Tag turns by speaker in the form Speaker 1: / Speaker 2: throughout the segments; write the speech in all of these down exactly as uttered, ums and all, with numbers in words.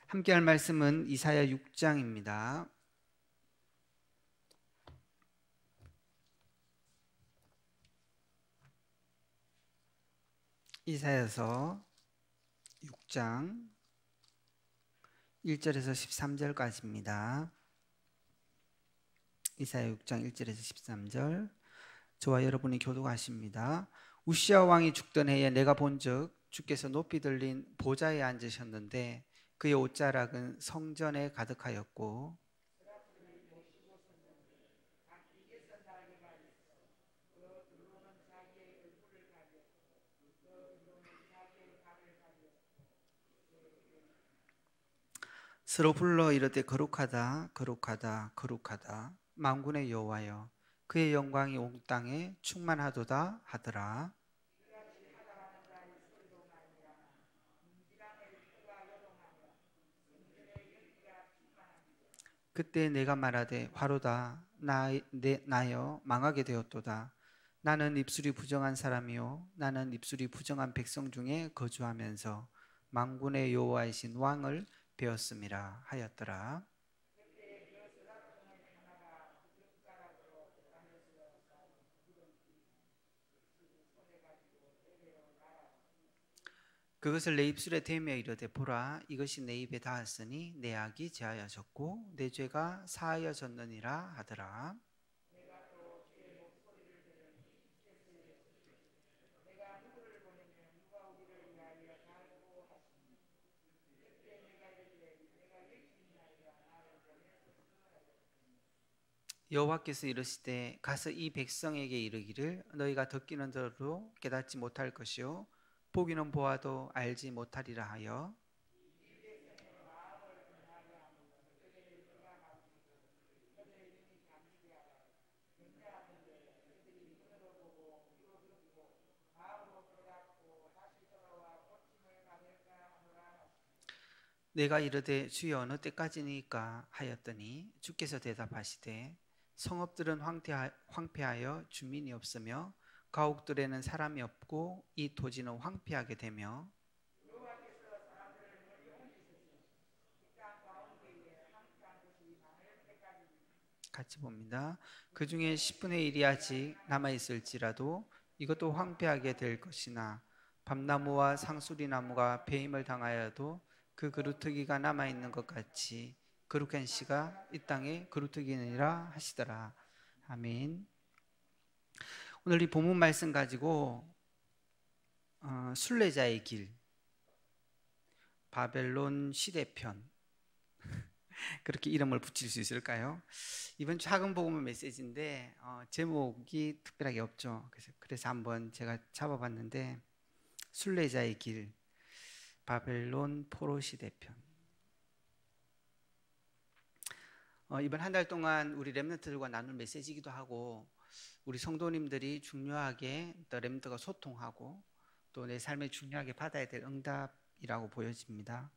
Speaker 1: 함께 할 말씀은 이사야 육 장입니다. 이사야서 육 장 일 절에서 십삼 절까지입니다. 이사야 육 장 일 절에서 십삼 절. 저와 여러분이 교독하십니다. 우시아 왕이 죽던 해에 내가 본즉 주께서 높이 들린 보좌에 앉으셨는데 그의 옷자락은 성전에 가득하였고 서로 불러 이르되 거룩하다 거룩하다 거룩하다 만군의 여호와여 그의 영광이 온 땅에 충만하도다 하더라. 그때 내가 말하되 화로다 나, 내, 나여 망하게 되었도다. 나는 입술이 부정한 사람이요 나는 입술이 부정한 백성 중에 거주하면서 만군의 여호와이신 왕을 배웠음이라 하였더라. 그것을 내 입술에 대며 이르되 보라 이것이 내 입에 닿았으니 내 악이 제하여졌고 내 죄가 사하여졌느니라 하더라. 여호와께서 이르시되 가서 이 백성에게 이르기를 너희가 듣기는 들어도 깨닫지 못할 것이요 보기는 보아도 알지 못하리라 하여 내가 이르되 주여 어느 때까지니까 하였더니 주께서 대답하시되 성읍들은 황폐하여 주민이 없으며 가옥들에는 사람이 없고 이 토지는 황폐하게 되며 같이 봅니다. 그 중에 십분의 일이 아직 남아있을지라도 이것도 황폐하게 될 것이나 밤나무와 상수리나무가 배임을 당하여도 그 그루터기가 남아있는 것 같이 거룩한 씨가 이 땅에 그루터기니라 하시더라. 아멘. 오늘 이 본문 말씀 가지고 어, 순례자의 길, 바벨론 시대편 그렇게 이름을 붙일 수 있을까요? 이번 주 학음 복음 메시지인데 어, 제목이 특별하게 없죠. 그래서, 그래서 한번 제가 잡아봤는데 순례자의 길, 바벨론 포로 시대편. 어, 이번 한 달 동안 우리 렘넌트들과 나눌 메시지이기도 하고 우리 성도님들이 중요하게 또 렘넌트가 소통하고 또 내 삶에 중요하게 받아야 될 응답이라고 보여집니다.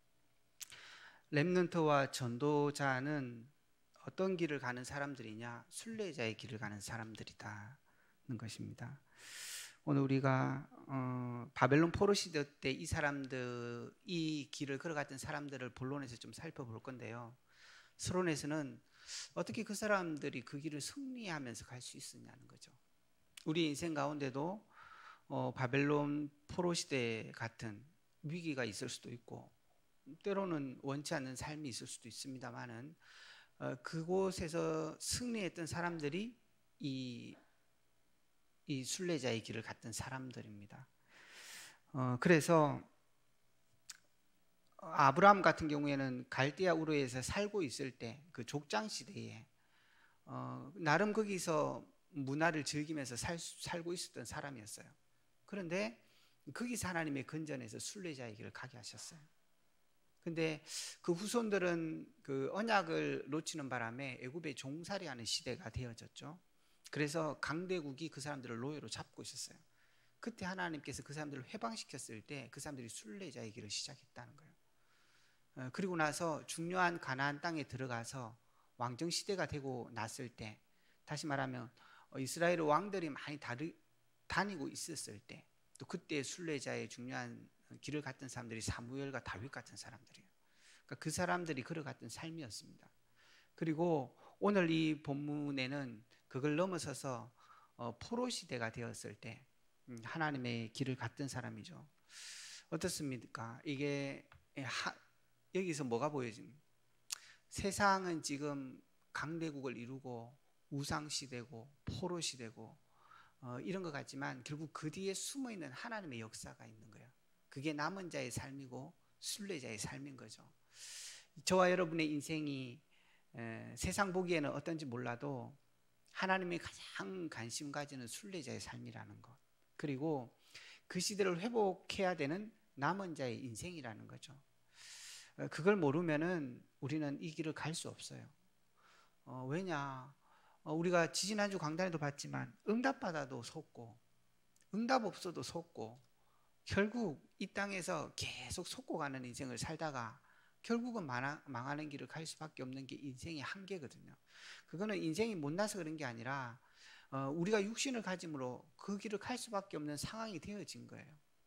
Speaker 1: 렘넌트와 전도자는 어떤 길을 가는 사람들이냐? 순례자의 길을 가는 사람들이다는 것입니다. 오늘 우리가 어, 바벨론 포로 시대 때 이 사람들, 이 길을 걸어갔던 사람들을 본론에서 좀 살펴볼 건데요. 서론에서는 어떻게 그 사람들이 그 길을 승리하면서 갈 수 있었냐는 거죠. 우리 인생 가운데도 어, 바벨론 포로 시대 같은 위기가 있을 수도 있고 때로는 원치 않는 삶이 있을 수도 있습니다만은 어, 그곳에서 승리했던 사람들이 이, 이 순례자의 길을 갔던 사람들입니다. 어, 그래서 아브라함 같은 경우에는 갈대아 우르에서 살고 있을 때 그 족장 시대에 어, 나름 거기서 문화를 즐기면서 살, 살고 있었던 사람이었어요. 그런데 거기서 하나님의 건전에서 순례자의 길을 가게 하셨어요. 근데 그 후손들은 그 언약을 놓치는 바람에 애굽에 종살이하는 시대가 되어졌죠. 그래서 강대국이 그 사람들을 노예로 잡고 있었어요. 그때 하나님께서 그 사람들을 해방시켰을 때 그 사람들이 순례자의 길을 시작했다는 거예요. 그리고 나서 중요한 가나안 땅에 들어가서 왕정 시대가 되고 났을 때, 다시 말하면 이스라엘 왕들이 많이 다르, 다니고 있었을 때, 또 그때 순례자의 중요한 길을 갔던 사람들이 사무엘과 다윗 같은 사람들이에요. 그러니까 그 사람들이 걸어갔던 삶이었습니다. 그리고 오늘 이 본문에는 그걸 넘어서서 어, 포로 시대가 되었을 때 음, 하나님의 길을 갔던 사람이죠. 어떻습니까? 이게 하, 여기서 뭐가 보여집니까? 세상은 지금 강대국을 이루고 우상 시대고 포로 시대고 어, 이런 것 같지만 결국 그 뒤에 숨어 있는 하나님의 역사가 있는 거예요. 그게 남은 자의 삶이고 순례자의 삶인 거죠. 저와 여러분의 인생이 에, 세상 보기에는 어떤지 몰라도 하나님이 가장 관심 가지는 순례자의 삶이라는 것, 그리고 그 시대를 회복해야 되는 남은 자의 인생이라는 거죠. 어, 그걸 모르면은 우리는 이 길을 갈 수 없어요. 어, 왜냐? 어, 우리가 지지난주 강단에도 봤지만 응답받아도 속고 응답 없어도 속고 결국 이 땅에서 계속 속고가는 인생을 살다가 결국은 망하는 길을 갈 수밖에 없는 게 인생의 한계거든요. 그거는 인생이 못나서 그런 게 아니라 어, 우리가 육신을 가짐으로 그 길을 갈 수밖에 없는 상황이 되어진 거예요.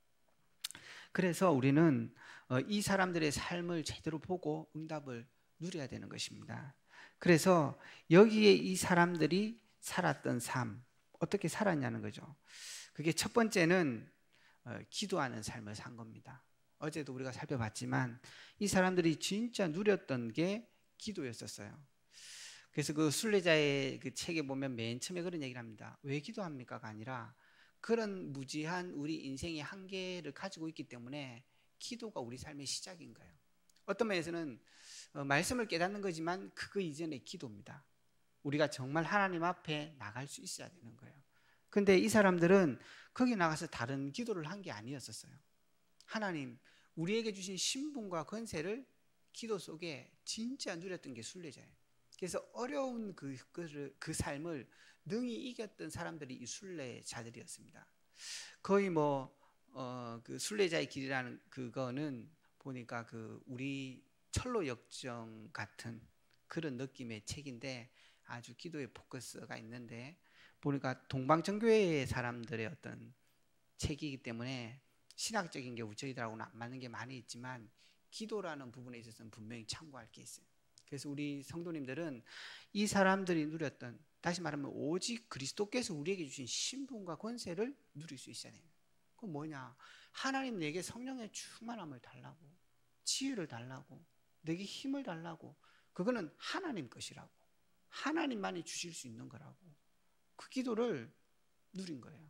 Speaker 1: 그래서 우리는 어, 이 사람들의 삶을 제대로 보고 응답을 누려야 되는 것입니다. 그래서 여기에 이 사람들이 살았던 삶, 어떻게 살았냐는 거죠. 그게 첫 번째는 어, 기도하는 삶을 산 겁니다. 어제도 우리가 살펴봤지만 이 사람들이 진짜 누렸던 게 기도였었어요. 그래서 그 순례자의 그 책에 보면 맨 처음에 그런 얘기를 합니다. 왜 기도합니까가 아니라 그런 무지한 우리 인생의 한계를 가지고 있기 때문에 기도가 우리 삶의 시작인 거예요. 어떤 면에서는 어, 말씀을 깨닫는 거지만 그거 이전의 기도입니다. 우리가 정말 하나님 앞에 나갈 수 있어야 되는 거예요. 근데 이 사람들은 거기 나가서 다른 기도를 한 게 아니었었어요. 하나님, 우리에게 주신 신분과 권세를 기도 속에 진짜 누렸던 게 순례자예요. 그래서 어려운 그, 그, 그 삶을 능히 이겼던 사람들이 이 순례자들이었습니다. 거의 뭐, 어, 그 순례자의 길이라는 그거는 보니까 그 우리 철로 역정 같은 그런 느낌의 책인데 아주 기도에 포커스가 있는데 보니까 동방정교회 사람들의 어떤 책이기 때문에 신학적인 게 저희들하고는 안 맞는 게 많이 있지만 기도라는 부분에 있어서는 분명히 참고할 게 있어요. 그래서 우리 성도님들은 이 사람들이 누렸던, 다시 말하면 오직 그리스도께서 우리에게 주신 신분과 권세를 누릴 수 있어야 돼요. 그건 뭐냐? 하나님 내게 성령의 충만함을 달라고, 지혜를 달라고, 내게 힘을 달라고. 그거는 하나님 것이라고, 하나님만이 주실 수 있는 거라고. 그 기도를 누린 거예요.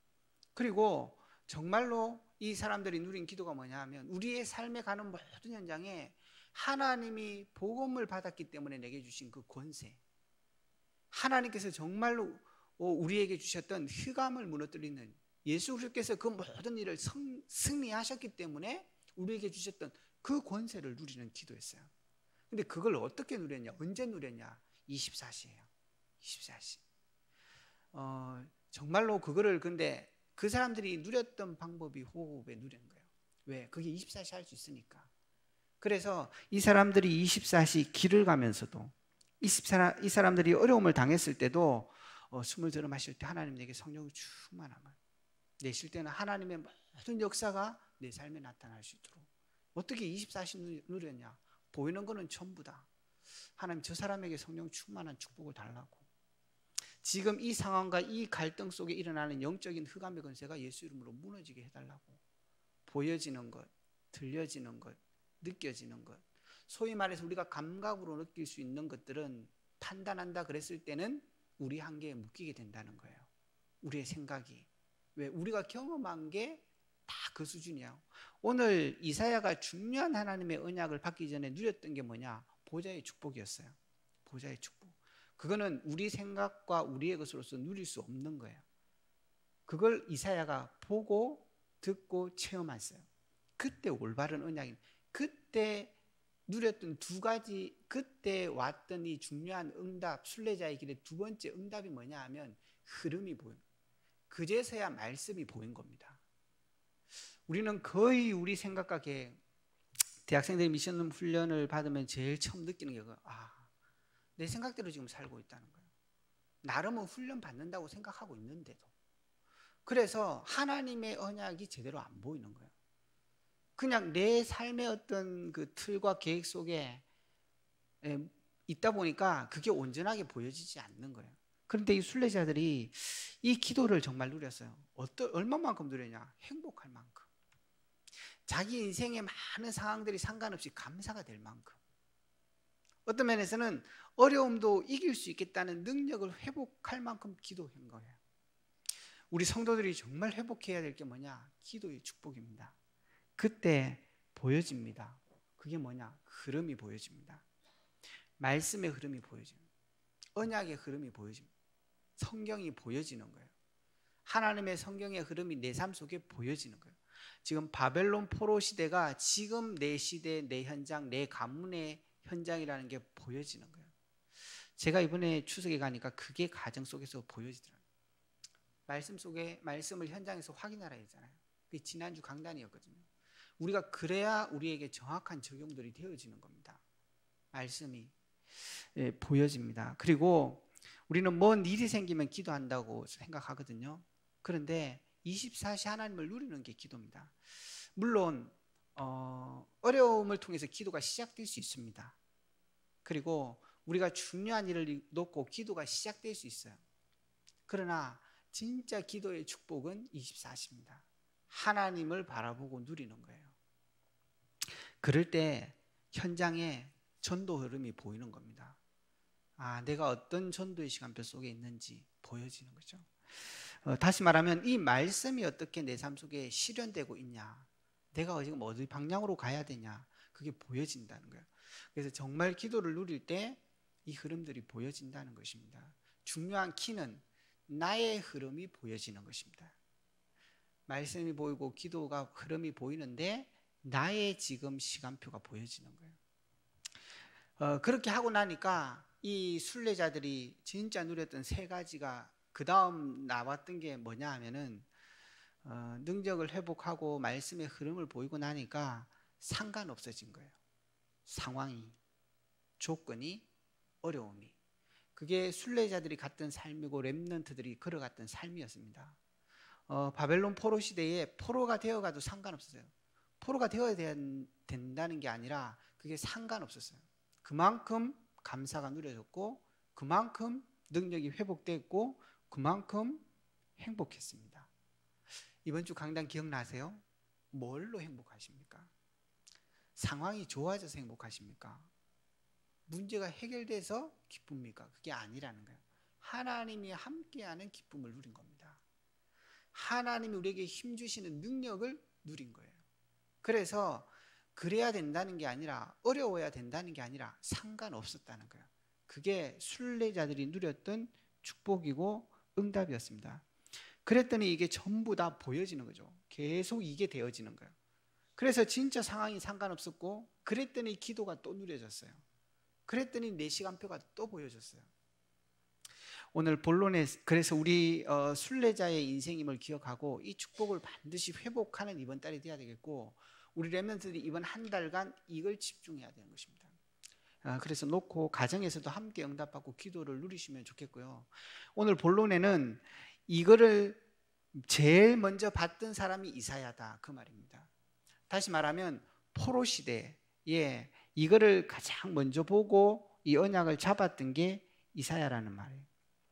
Speaker 1: 그리고 정말로 이 사람들이 누린 기도가 뭐냐 하면 우리의 삶에 가는 모든 현장에 하나님이 복음을 받았기 때문에 내게 주신 그 권세, 하나님께서 정말로 우리에게 주셨던 흑암을 무너뜨리는, 예수 그리스도께서 그 모든 일을 성, 승리하셨기 때문에 우리에게 주셨던 그 권세를 누리는 기도였어요. 근데 그걸 어떻게 누렸냐? 언제 누렸냐? 이십사 시예요. 이십사 시. 어, 정말로 그거를 근데 그 사람들이 누렸던 방법이 호흡에 누린 거예요. 왜? 그게 이십사 시 할 수 있으니까. 그래서 이 사람들이 이십사 시 길을 가면서도 이 사람들이 어려움을 당했을 때도 어, 숨을 들어 마실 때 하나님 내게 성령의 충만함을 내쉴 때는 하나님의 모든 역사가 내 삶에 나타날 수 있도록. 어떻게 이십사 시 누렸냐? 보이는 거는 전부 다 하나님 저 사람에게 성령 충만한 축복을 달라고. 지금 이 상황과 이 갈등 속에 일어나는 영적인 흑암의 권세가 예수 이름으로 무너지게 해달라고. 보여지는 것, 들려지는 것, 느껴지는 것, 소위 말해서 우리가 감각으로 느낄 수 있는 것들은 판단한다 그랬을 때는 우리 한계에 묶이게 된다는 거예요. 우리의 생각이. 왜? 우리가 경험한 게 다 그 수준이야. 오늘 이사야가 중요한 하나님의 언약을 받기 전에 누렸던 게 뭐냐? 보좌의 축복이었어요. 보좌의 축복. 그거는 우리 생각과 우리의 것으로서 누릴 수 없는 거예요. 그걸 이사야가 보고 듣고 체험했어요. 그때 올바른 언약이, 그때 누렸던 두 가지, 그때 왔던 이 중요한 응답, 순례자의 길의 두 번째 응답이 뭐냐 하면 흐름이 보인, 그제서야 말씀이 보인 겁니다. 우리는 거의 우리 생각과 계획, 대학생들이 미션 훈련을 받으면 제일 처음 느끼는 게 아, 내 생각대로 지금 살고 있다는 거예요. 나름은 훈련 받는다고 생각하고 있는데도. 그래서 하나님의 언약이 제대로 안 보이는 거예요. 그냥 내 삶의 어떤 그 틀과 계획 속에 있다 보니까 그게 온전하게 보여지지 않는 거예요. 그런데 이 순례자들이 이 기도를 정말 누렸어요. 어떤 얼마만큼 누렸냐? 행복할 만큼. 자기 인생의 많은 상황들이 상관없이 감사가 될 만큼. 어떤 면에서는 어려움도 이길 수 있겠다는 능력을 회복할 만큼 기도한 거예요. 우리 성도들이 정말 회복해야 될 게 뭐냐? 기도의 축복입니다. 그때 보여집니다. 그게 뭐냐? 흐름이 보여집니다. 말씀의 흐름이 보여집니다. 언약의 흐름이 보여집니다. 성경이 보여지는 거예요. 하나님의 성경의 흐름이 내 삶 속에 보여지는 거예요. 지금 바벨론 포로 시대가 지금 내 시대, 내 현장, 내 가문의 현장이라는 게 보여지는 거예요. 제가 이번에 추석에 가니까 그게 가정 속에서 보여지더라고요. 말씀 속에 말씀을 현장에서 확인하라 했잖아요. 그게 지난주 강단이었거든요. 우리가 그래야 우리에게 정확한 적용들이 되어지는 겁니다. 말씀이 예, 보여집니다. 그리고 우리는 뭔 일이 생기면 기도한다고 생각하거든요. 그런데 이십사 시 하나님을 누리는 게 기도입니다. 물론 어, 어려움을 통해서 기도가 시작될 수 있습니다. 그리고 우리가 중요한 일을 놓고 기도가 시작될 수 있어요. 그러나 진짜 기도의 축복은 이십사 시입니다. 하나님을 바라보고 누리는 거예요. 그럴 때 현장에 전도 흐름이 보이는 겁니다. 아, 내가 어떤 전도의 시간표 속에 있는지 보여지는 거죠. 어, 다시 말하면 이 말씀이 어떻게 내 삶 속에 실현되고 있냐, 내가 지금 어디 방향으로 가야 되냐, 그게 보여진다는 거예요. 그래서 정말 기도를 누릴 때 이 흐름들이 보여진다는 것입니다. 중요한 키는 나의 흐름이 보여지는 것입니다. 말씀이 보이고 기도가 흐름이 보이는데 나의 지금 시간표가 보여지는 거예요. 어, 그렇게 하고 나니까 이 순례자들이 진짜 누렸던 세 가지가 그 다음 나왔던 게 뭐냐 하면은 어, 능력을 회복하고 말씀의 흐름을 보이고 나니까 상관없어진 거예요. 상황이, 조건이, 어려움이. 그게 순례자들이 갔던 삶이고 렘넌트들이 걸어갔던 삶이었습니다. 어, 바벨론 포로 시대에 포로가 되어가도 상관없었어요. 포로가 되어야 된다는 게 아니라 그게 상관없었어요. 그만큼 감사가 누려졌고 그만큼 능력이 회복됐고 그만큼 행복했습니다. 이번 주 강단 기억나세요? 뭘로 행복하십니까? 상황이 좋아져서 행복하십니까? 문제가 해결돼서 기쁩니까? 그게 아니라는 거예요. 하나님이 함께하는 기쁨을 누린 겁니다. 하나님이 우리에게 힘주시는 능력을 누린 거예요. 그래서 그래야 된다는 게 아니라 어려워야 된다는 게 아니라 상관없었다는 거예요. 그게 순례자들이 누렸던 축복이고 응답이었습니다. 그랬더니 이게 전부 다 보여지는 거죠. 계속 이게 되어지는 거예요. 그래서 진짜 상황이 상관없었고 그랬더니 기도가 또 누려졌어요. 그랬더니 내 시간표가 또 보여졌어요. 오늘 본론에 그래서 우리 어, 순례자의 인생임을 기억하고 이 축복을 반드시 회복하는 이번 달이 돼야 되겠고 우리 렘넌트들이 이번 한 달간 이걸 집중해야 되는 것입니다. 아, 그래서 놓고 가정에서도 함께 응답받고 기도를 누리시면 좋겠고요. 오늘 본론에는 이거를 제일 먼저 받던 사람이 이사야다 그 말입니다. 다시 말하면 포로 시대에 이거를 가장 먼저 보고 이 언약을 잡았던 게 이사야라는 말이에요.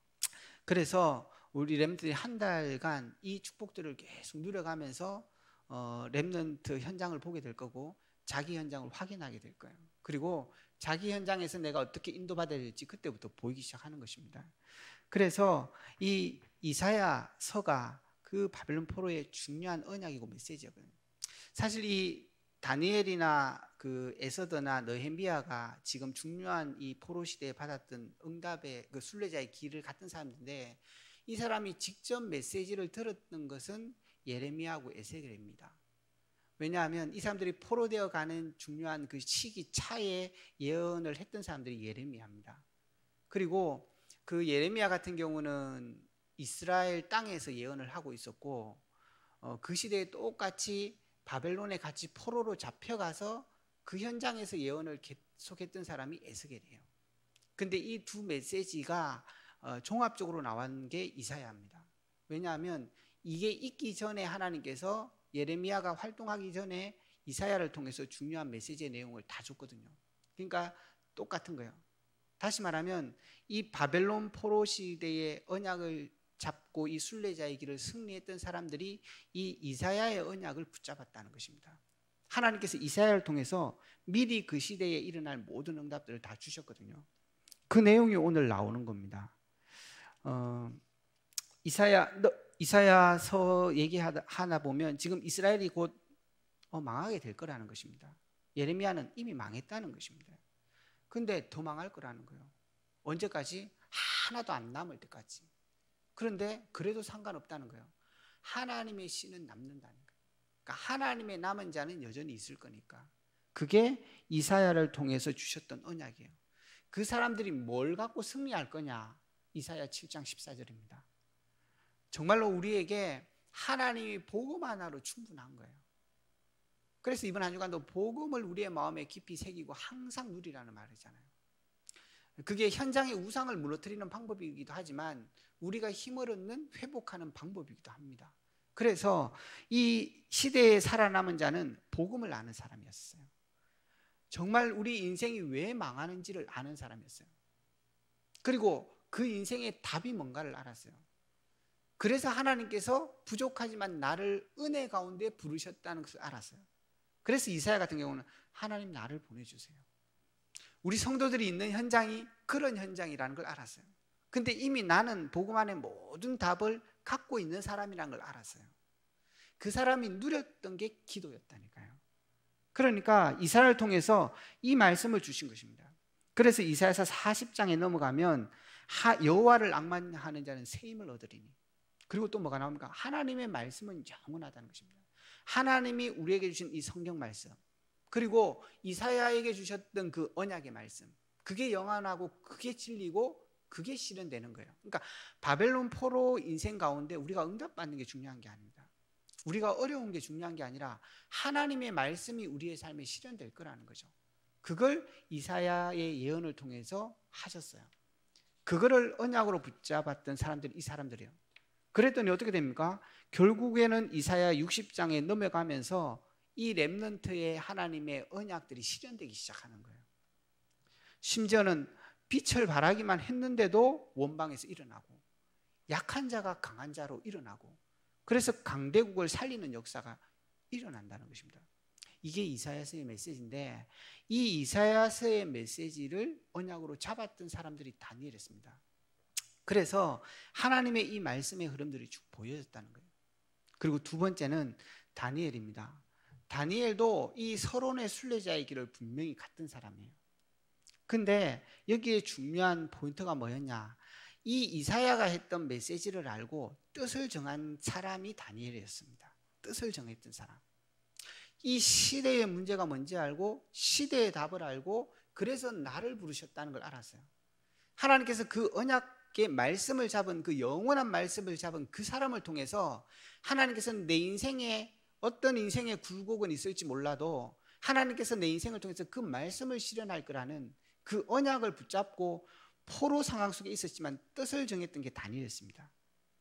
Speaker 1: 그래서 우리 렘넌트들이 한 달간 이 축복들을 계속 누려가면서 어, 렘넌트 현장을 보게 될 거고 자기 현장을 확인하게 될 거예요. 그리고 자기 현장에서 내가 어떻게 인도받아야 될지 그때부터 보이기 시작하는 것입니다. 그래서 이 이사야서가 그 바벨론 포로의 중요한 언약이고 메시지거든요. 사실 이 다니엘이나 그 에서더나 느헤미야가 지금 중요한 이 포로 시대에 받았던 응답의 그 순례자의 길을 갔던 사람인데 이 사람이 직접 메시지를 들었던 것은 예레미야하고 에스겔입니다. 왜냐하면 이 사람들이 포로되어 가는 중요한 그 시기 차에 예언을 했던 사람들이 예레미야입니다. 그리고 그 예레미야 같은 경우는 이스라엘 땅에서 예언을 하고 있었고 어, 그 시대에 똑같이 바벨론에 같이 포로로 잡혀가서 그 현장에서 예언을 계속했던 사람이 에스겔이에요. 근데 이 두 메시지가 어, 종합적으로 나온 게 이사야입니다. 왜냐하면 이게 있기 전에 하나님께서 예레미야가 활동하기 전에 이사야를 통해서 중요한 메시지의 내용을 다 줬거든요. 그러니까 똑같은 거예요. 다시 말하면 이 바벨론 포로 시대의 언약을 잡고 이 순례자의 길을 승리했던 사람들이 이 이사야의 언약을 붙잡았다는 것입니다. 하나님께서 이사야를 통해서 미리 그 시대에 일어날 모든 응답들을 다 주셨거든요. 그 내용이 오늘 나오는 겁니다. 어, 이사야, 이사야서 얘기하다 보면 지금 이스라엘이 곧 어, 망하게 될 거라는 것입니다. 예레미야는 이미 망했다는 것입니다. 근데 더 망할 거라는 거예요. 언제까지? 하나도 안 남을 때까지. 그런데 그래도 상관없다는 거예요. 하나님의 씨는 남는다는 거예요. 그러니까 하나님의 남은 자는 여전히 있을 거니까. 그게 이사야를 통해서 주셨던 언약이에요. 그 사람들이 뭘 갖고 승리할 거냐? 이사야 칠 장 십사 절입니다. 정말로 우리에게 하나님이 복음 하나로 충분한 거예요. 그래서 이번 한 주간도 복음을 우리의 마음에 깊이 새기고 항상 누리라는 말이잖아요. 그게 현장의 우상을 무너뜨리는 방법이기도 하지만 우리가 힘을 얻는 회복하는 방법이기도 합니다. 그래서 이 시대에 살아남은 자는 복음을 아는 사람이었어요. 정말 우리 인생이 왜 망하는지를 아는 사람이었어요. 그리고 그 인생의 답이 뭔가를 알았어요. 그래서 하나님께서 부족하지만 나를 은혜 가운데 부르셨다는 것을 알았어요. 그래서 이사야 같은 경우는 하나님 나를 보내주세요. 우리 성도들이 있는 현장이 그런 현장이라는 걸 알았어요. 근데 이미 나는 복음 안에 모든 답을 갖고 있는 사람이라는 걸 알았어요. 그 사람이 누렸던 게 기도였다니까요. 그러니까 이사야를 통해서 이 말씀을 주신 것입니다. 그래서 이사야서 사십 장에 넘어가면 여호와를 앙망하는 자는 새 힘을 얻으리니, 그리고 또 뭐가 나옵니까? 하나님의 말씀은 영원하다는 것입니다. 하나님이 우리에게 주신 이 성경 말씀, 그리고 이사야에게 주셨던 그 언약의 말씀, 그게 영원하고 그게 진리고 그게 실현되는 거예요. 그러니까 바벨론 포로 인생 가운데 우리가 응답받는 게 중요한 게 아닙니다. 우리가 어려운 게 중요한 게 아니라 하나님의 말씀이 우리의 삶에 실현될 거라는 거죠. 그걸 이사야의 예언을 통해서 하셨어요. 그거를 언약으로 붙잡았던 사람들이 이 사람들이에요. 그랬더니 어떻게 됩니까? 결국에는 이사야 육십 장에 넘어가면서 이 렘넌트의 하나님의 언약들이 실현되기 시작하는 거예요. 심지어는 빛을 발하기만 했는데도 원방에서 일어나고, 약한 자가 강한 자로 일어나고, 그래서 강대국을 살리는 역사가 일어난다는 것입니다. 이게 이사야서의 메시지인데, 이 이사야서의 메시지를 언약으로 잡았던 사람들이 다니엘이었습니다. 그래서 하나님의 이 말씀의 흐름들이 쭉 보여졌다는 거예요. 그리고 두 번째는 다니엘입니다. 다니엘도 이 서론의 순례자의 길을 분명히 갔던 사람이에요. 근데 여기에 중요한 포인트가 뭐였냐? 이 이사야가 했던 메시지를 알고 뜻을 정한 사람이 다니엘이었습니다. 뜻을 정했던 사람. 이 시대의 문제가 뭔지 알고 시대의 답을 알고 그래서 나를 부르셨다는 걸 알았어요. 하나님께서 그 언약의 말씀을 잡은, 그 영원한 말씀을 잡은 그 사람을 통해서 하나님께서는 내 인생에 어떤 인생의 굴곡은 있을지 몰라도 하나님께서 내 인생을 통해서 그 말씀을 실현할 거라는 그 언약을 붙잡고 포로 상황 속에 있었지만 뜻을 정했던 게 다니엘이었습니다.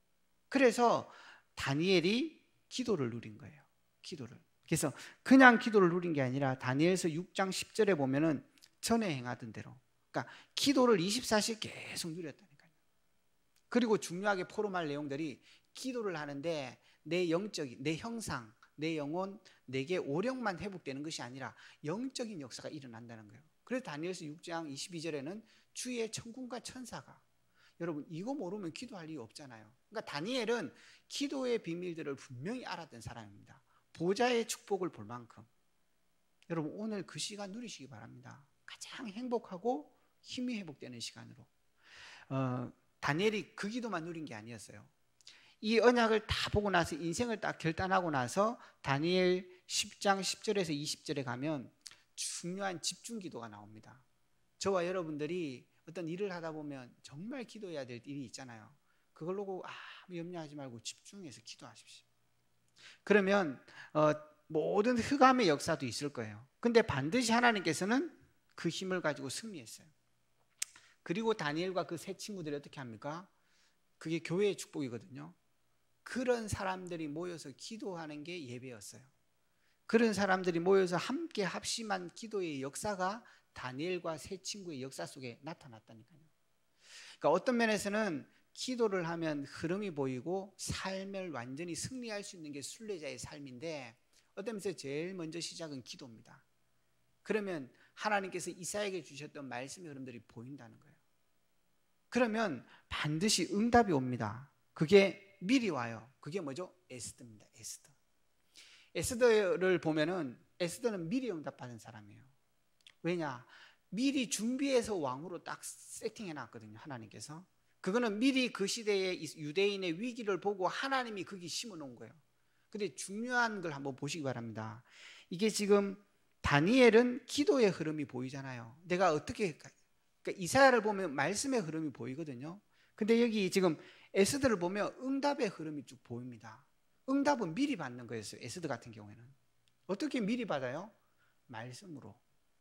Speaker 1: 그래서 다니엘이 기도를 누린 거예요. 기도를. 그래서 그냥 기도를 누린 게 아니라 다니엘서 육 장 십 절에 보면은 전에 행하던 대로, 그러니까 기도를 이십사 시 계속 누렸다니까요. 그리고 중요하게 포럼할 내용들이 기도를 하는데 내 영적인, 내 형상, 내 영혼, 내게 오력만 회복되는 것이 아니라 영적인 역사가 일어난다는 거예요. 그래서 다니엘서 육 장 이십이 절에는 주의 천군과 천사가, 여러분 이거 모르면 기도할 이유 없잖아요. 그러니까 다니엘은 기도의 비밀들을 분명히 알았던 사람입니다. 보좌의 축복을 볼 만큼. 여러분 오늘 그 시간 누리시기 바랍니다. 가장 행복하고 힘이 회복되는 시간으로. 어, 다니엘이 그 기도만 누린 게 아니었어요. 이 언약을 다 보고 나서 인생을 딱 결단하고 나서 다니엘 십 장 십 절에서 이십 절에 가면 중요한 집중 기도가 나옵니다. 저와 여러분들이 어떤 일을 하다 보면 정말 기도해야 될 일이 있잖아요. 그걸 놓고 아무 염려하지 말고 집중해서 기도하십시오. 그러면 어, 모든 흑암의 역사도 있을 거예요. 근데 반드시 하나님께서는 그 힘을 가지고 승리했어요. 그리고 다니엘과 그 세 친구들이 어떻게 합니까? 그게 교회의 축복이거든요. 그런 사람들이 모여서 기도하는 게 예배였어요. 그런 사람들이 모여서 함께 합심한 기도의 역사가 다니엘과 세 친구의 역사 속에 나타났다니까요. 그러니까 어떤 면에서는 기도를 하면 흐름이 보이고 삶을 완전히 승리할 수 있는 게 순례자의 삶인데, 어떤 면에서 제일 먼저 시작은 기도입니다. 그러면 하나님께서 이사야에게 주셨던 말씀의 흐름들이 보인다는 거예요. 그러면 반드시 응답이 옵니다. 그게 미리 와요. 그게 뭐죠? 에스더입니다. 에스더. 에스더를 보면은 에스더는 미리 응답받은 사람이에요. 왜냐? 미리 준비해서 왕으로 딱 세팅해 놨거든요, 하나님께서. 그거는 미리 그 시대의 유대인의 위기를 보고 하나님이 거기 심어 놓은 거예요. 근데 중요한 걸 한번 보시기 바랍니다. 이게 지금 다니엘은 기도의 흐름이 보이잖아요. 내가 어떻게, 그러니까 이사야를 보면 말씀의 흐름이 보이거든요. 근데 여기 지금 에스더를 보면 응답의 흐름이 쭉 보입니다. 응답은 미리 받는 거였어요. 에스더 같은 경우에는 어떻게 미리 받아요? 말씀으로.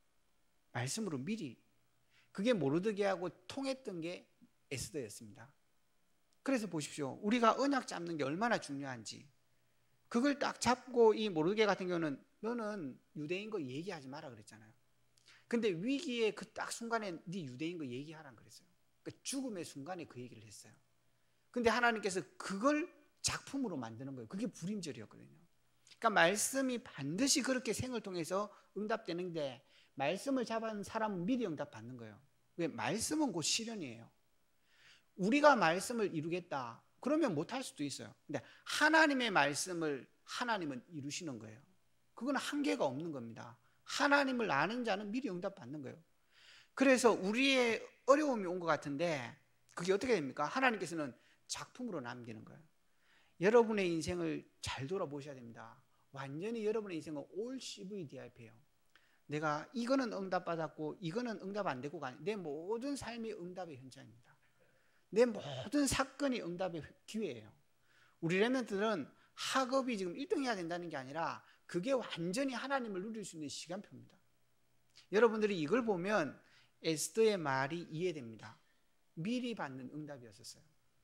Speaker 1: 말씀으로 미리. 그게 모르드게하고 통했던 게 에스더였습니다. 그래서 보십시오. 우리가 언약 잡는 게 얼마나 중요한지. 그걸 딱 잡고 이 모르드게 같은 경우는 너는 유대인 거 얘기하지 마라 그랬잖아요. 근데 위기의 그 딱 순간에 네 유대인 거 얘기하라 그랬어요. 그러니까 죽음의 순간에 그 얘기를 했어요. 근데 하나님께서 그걸 작품으로 만드는 거예요. 그게 불임절이었거든요. 그러니까 말씀이 반드시 그렇게 생을 통해서 응답되는데, 말씀을 잡은 사람은 미리 응답받는 거예요. 왜? 말씀은 곧 실현이에요. 우리가 말씀을 이루겠다 그러면 못할 수도 있어요. 근데 하나님의 말씀을 하나님은 이루시는 거예요. 그건 한계가 없는 겁니다. 하나님을 아는 자는 미리 응답받는 거예요. 그래서 우리의 어려움이 온 것 같은데 그게 어떻게 됩니까? 하나님께서는 작품으로 남기는 거예요. 여러분의 인생을 잘 돌아보셔야 됩니다. 완전히 여러분의 인생은 올 씨브이디아이피예요. 내가 이거는 응답받았고 이거는 응답 안 되고, 내 모든 삶이 응답의 현장입니다. 내 모든 사건이 응답의 기회예요. 우리 렘넌트들은 학업이 지금 일 등 해야 된다는 게 아니라 그게 완전히 하나님을 누릴 수 있는 시간표입니다. 여러분들이 이걸 보면 에스더의 말이 이해됩니다. 미리 받는 응답이었었어요.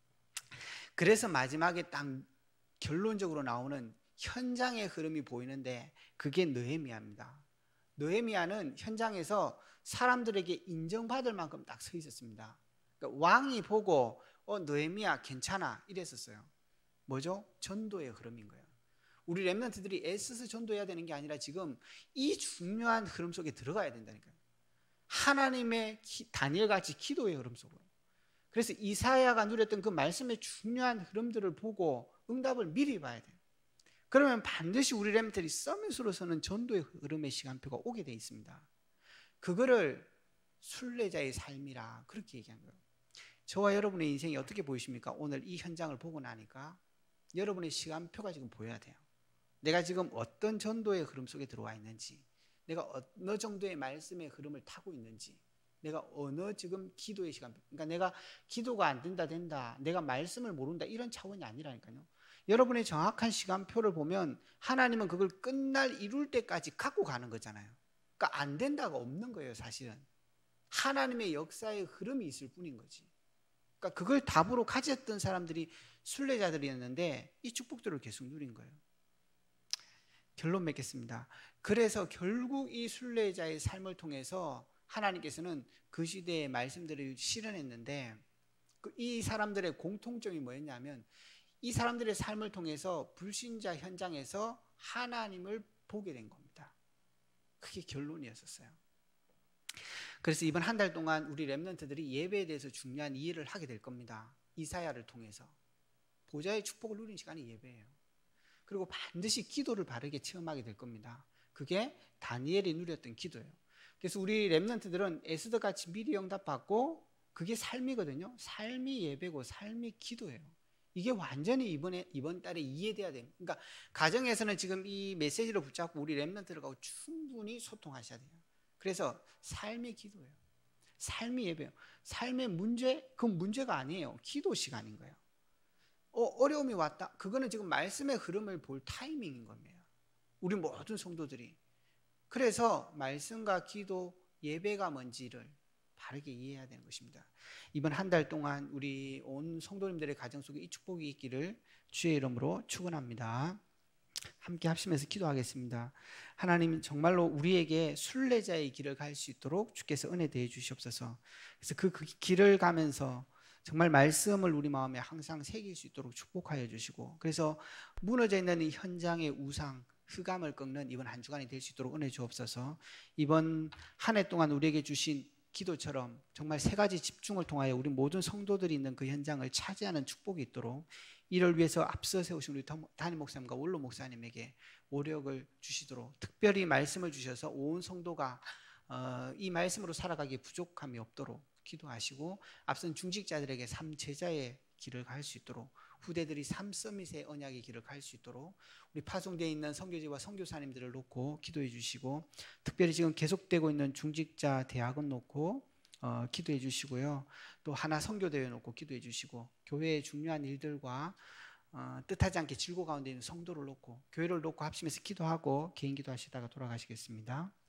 Speaker 1: 그래서 마지막에 딱 결론적으로 나오는 현장의 흐름이 보이는데 그게 느헤미야입니다. 느헤미야는 현장에서 사람들에게 인정받을 만큼 딱 서 있었습니다. 그러니까 왕이 보고 어 느헤미야 괜찮아 이랬었어요. 뭐죠? 전도의 흐름인 거예요. 우리 렘넌트들이 애써서 전도해야 되는 게 아니라 지금 이 중요한 흐름 속에 들어가야 된다니까요. 하나님의 기, 다니엘같이 기도의 흐름 속으로. 그래서 이사야가 누렸던 그 말씀의 중요한 흐름들을 보고 응답을 미리 봐야 돼요. 그러면 반드시 우리 렘넌트들이 서밋으로서는 전도의 흐름의 시간표가 오게 돼 있습니다. 그거를 순례자의 삶이라 그렇게 얘기한 거예요. 저와 여러분의 인생이 어떻게 보이십니까? 오늘 이 현장을 보고 나니까 여러분의 시간표가 지금 보여야 돼요. 내가 지금 어떤 전도의 흐름 속에 들어와 있는지, 내가 어느 정도의 말씀의 흐름을 타고 있는지, 내가 어느 지금 기도의 시간표, 그러니까 내가 기도가 안 된다 된다, 내가 말씀을 모른다 이런 차원이 아니라니까요. 여러분의 정확한 시간표를 보면 하나님은 그걸 끝날 이룰 때까지 갖고 가는 거잖아요. 그러니까 안 된다가 없는 거예요. 사실은 하나님의 역사의 흐름이 있을 뿐인 거지. 그러니까 그걸 답으로 가졌던 사람들이 순례자들이었는데 이 축복들을 계속 누린 거예요. 결론 맺겠습니다. 그래서 결국 이 순례자의 삶을 통해서 하나님께서는 그 시대의 말씀들을 실현했는데, 이 사람들의 공통점이 뭐였냐면 이 사람들의 삶을 통해서 불신자 현장에서 하나님을 보게 된 겁니다. 그게 결론이었었어요. 그래서 이번 한 달 동안 우리 렘넌트들이 예배에 대해서 중요한 이해를 하게 될 겁니다. 이사야를 통해서 보좌의 축복을 누린 시간이 예배예요. 그리고 반드시 기도를 바르게 체험하게 될 겁니다. 그게 다니엘이 누렸던 기도예요. 그래서 우리 렘넌트들은 에스더같이 미리 응답받고 그게 삶이거든요. 삶이 예배고 삶이 기도예요. 이게 완전히 이번에 이번 달에 이해돼야 됩니다. 그러니까 가정에서는 지금 이 메시지를 붙잡고 우리 렘넌트들하고 충분히 소통하셔야 돼요. 그래서 삶의 기도예요. 삶의 예배예요. 삶의 문제, 그건 문제가 아니에요. 기도 시간인 거예요. 어, 어려움이 왔다. 그거는 지금 말씀의 흐름을 볼 타이밍인 겁니다. 우리 모든 성도들이. 그래서 말씀과 기도, 예배가 뭔지를 바르게 이해해야 되는 것입니다. 이번 한 달 동안 우리 온 성도님들의 가정 속에 이 축복이 있기를 주의 이름으로 축원합니다. 함께 합심해서 기도하겠습니다. 하나님 정말로 우리에게 순례자의 길을 갈 수 있도록 주께서 은혜 대해 주시옵소서. 그래서 그, 그 길을 가면서 정말 말씀을 우리 마음에 항상 새길 수 있도록 축복하여 주시고, 그래서 무너져 있는 이 현장의 우상 흑암을 꺾는 이번 한 주간이 될 수 있도록 은혜 주옵소서. 이번 한 해 동안 우리에게 주신 기도처럼 정말 세 가지 집중을 통하여 우리 모든 성도들이 있는 그 현장을 차지하는 축복이 있도록, 이를 위해서 앞서 세우신 우리 담임 목사님과 원로 목사님에게 오력을 주시도록, 특별히 말씀을 주셔서 온 성도가 어, 이 말씀으로 살아가기에 부족함이 없도록 기도하시고, 앞선 중직자들에게 삶 제자의 길을 갈 수 있도록, 후대들이 삶 서밋의 언약의 길을 갈 수 있도록 우리 파송되어 있는 선교지와 선교사님들을 놓고 기도해 주시고, 특별히 지금 계속되고 있는 중직자 대학은 놓고 어, 기도해 주시고요. 또 하나 선교대회 놓고 기도해 주시고, 교회의 중요한 일들과 어, 뜻하지 않게 질고 가운데 있는 성도를 놓고, 교회를 놓고 합심해서 기도하고 개인 기도하시다가 돌아가시겠습니다.